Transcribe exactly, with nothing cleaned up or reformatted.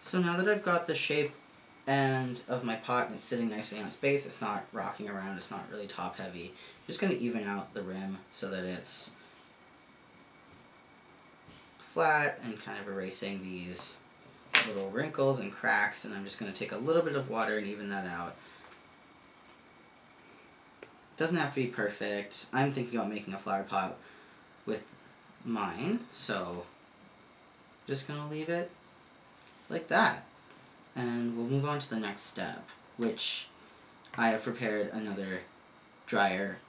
So now that I've got the shape end of my pot and it's sitting nicely on its base, it's not rocking around, it's not really top heavy, I'm just going to even out the rim so that it's flat and kind of erasing these little wrinkles and cracks, and I'm just going to take a little bit of water and even that out. It doesn't have to be perfect. I'm thinking about making a flower pot with mine, so just going to leave it like that. And we'll move on to the next step, which I have prepared another dryer